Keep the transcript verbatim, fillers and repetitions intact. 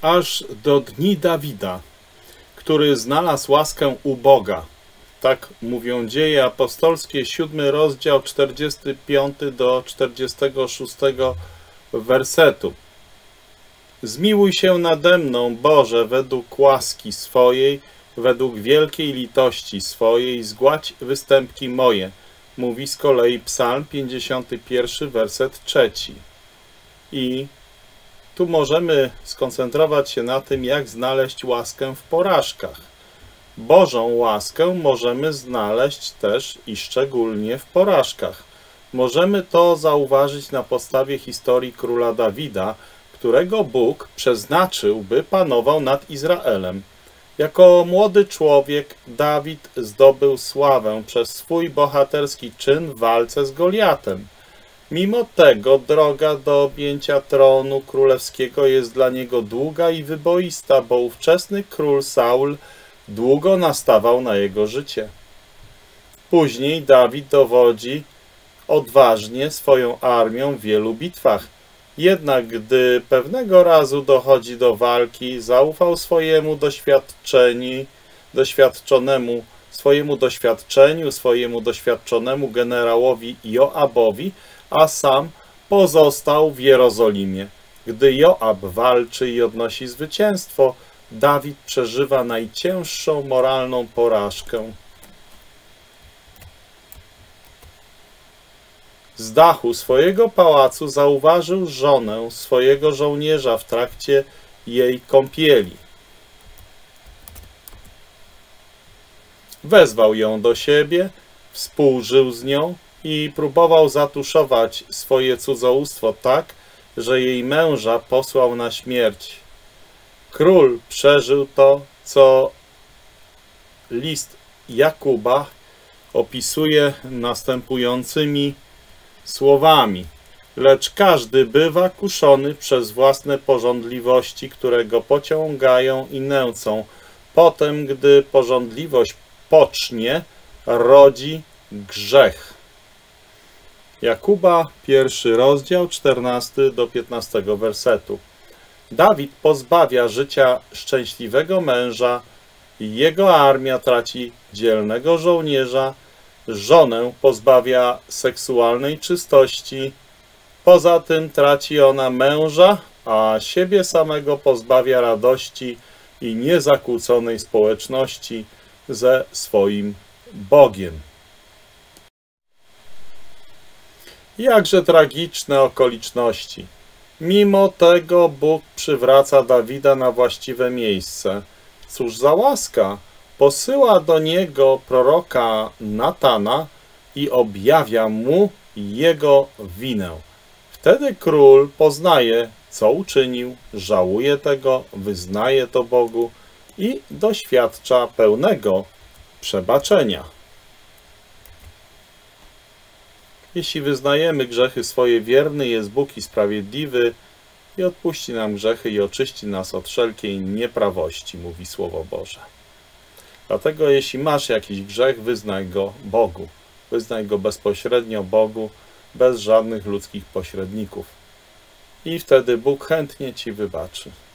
aż do dni Dawida, który znalazł łaskę u Boga. Tak mówią Dzieje Apostolskie, siódmy rozdział, czterdziesty piąty do czterdziestego szóstego wersetu. Zmiłuj się nade mną, Boże, według łaski swojej, według wielkiej litości swojej, zgładź występki moje. Mówi z kolei Psalm pięćdziesiąty pierwszy, werset trzeci. I tu możemy skoncentrować się na tym, jak znaleźć łaskę w porażkach. Bożą łaskę możemy znaleźć też i szczególnie w porażkach. Możemy to zauważyć na podstawie historii króla Dawida, którego Bóg przeznaczył, by panował nad Izraelem. Jako młody człowiek Dawid zdobył sławę przez swój bohaterski czyn w walce z Goliatem. Mimo tego droga do objęcia tronu królewskiego jest dla niego długa i wyboista, bo ówczesny król Saul długo nastawał na jego życie. Później Dawid dowodzi odważnie swoją armią w wielu bitwach. Jednak gdy pewnego razu dochodzi do walki, zaufał swojemu doświadczeni, doświadczonemu, swojemu doświadczeniu, swojemu doświadczonemu generałowi Joabowi, a sam pozostał w Jerozolimie. Gdy Joab walczy i odnosi zwycięstwo, Dawid przeżywa najcięższą moralną porażkę. Z dachu swojego pałacu zauważył żonę swojego żołnierza w trakcie jej kąpieli. Wezwał ją do siebie, współżył z nią i próbował zatuszować swoje cudzołóstwo tak, że jej męża posłał na śmierć. Król przeżył to, co list Jakuba opisuje następującymi słowami. Lecz każdy bywa kuszony przez własne pożądliwości, które go pociągają i nęcą. Potem, gdy pożądliwość pocznie, rodzi grzech. Jakuba, pierwszy rozdział, czternasty do piętnastego wersetu. Dawid pozbawia życia szczęśliwego męża, jego armia traci dzielnego żołnierza, żonę pozbawia seksualnej czystości, poza tym traci ona męża, a siebie samego pozbawia radości i niezakłóconej społeczności ze swoim Bogiem. Jakże tragiczne okoliczności. Mimo tego Bóg przywraca Dawida na właściwe miejsce. Cóż za łaska! Posyła do niego proroka Natana i objawia mu jego winę. Wtedy król poznaje, co uczynił, żałuje tego, wyznaje to Bogu i doświadcza pełnego przebaczenia. Jeśli wyznajemy grzechy swoje, wierny jest Bóg i sprawiedliwy i odpuści nam grzechy i oczyści nas od wszelkiej nieprawości, mówi Słowo Boże. Dlatego jeśli masz jakiś grzech, wyznaj go Bogu. Wyznaj go bezpośrednio Bogu, bez żadnych ludzkich pośredników. I wtedy Bóg chętnie ci wybaczy.